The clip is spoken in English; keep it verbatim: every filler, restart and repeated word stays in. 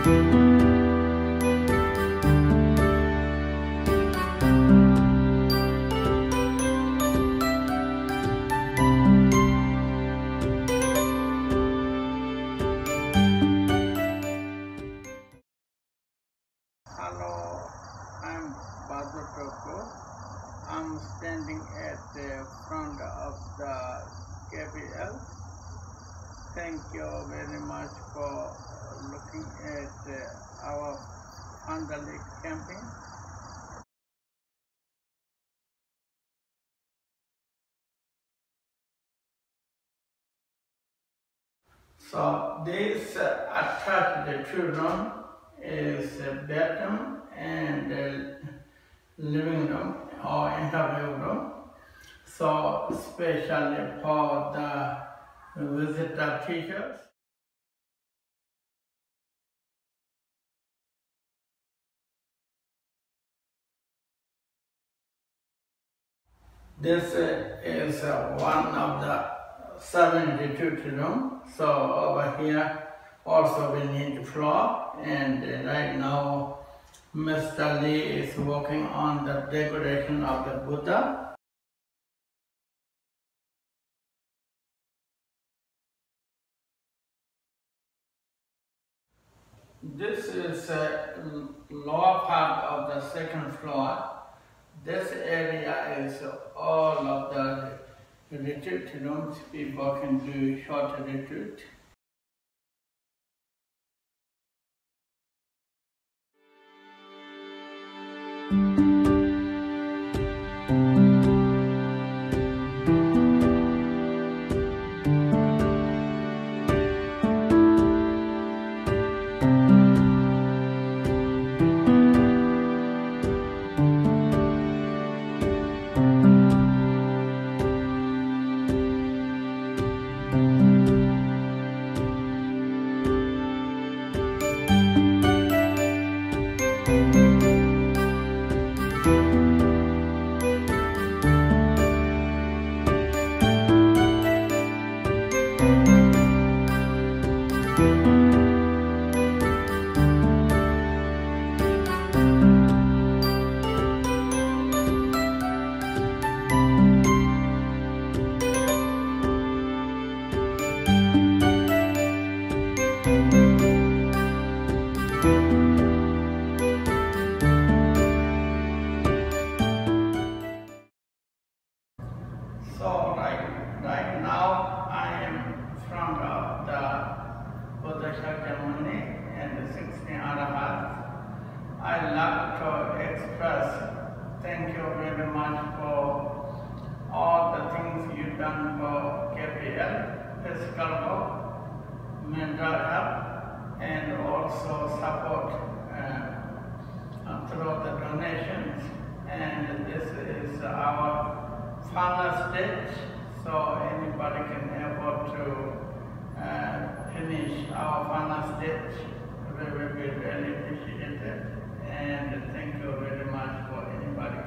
Hello, I'm Bardor Tulku. I'm standing at the front of the K P L. Thank you very much for looking at uh, our Pandalik camping. So this uh, attached children is a bedroom and a living room or interview room. So especially for the visitor teachers. This uh, is uh, one of the seventy-two room. So over here also we need floor, and uh, right now Mister Lee is working on the decoration of the Buddha. This is a lower part of the second floor. This area is all of the retreat rooms. People can do short retreat. So right, right now I am in front of the Buddha Shakyamuni and the sixteen Arahats. I love to express thank you very much for all the things you've done for K P L, physical work, mental health, and also support uh, through the donations. And this is our final stage, so anybody can able to uh, finish our final stage. We will be really appreciated, and thank you very much for anybody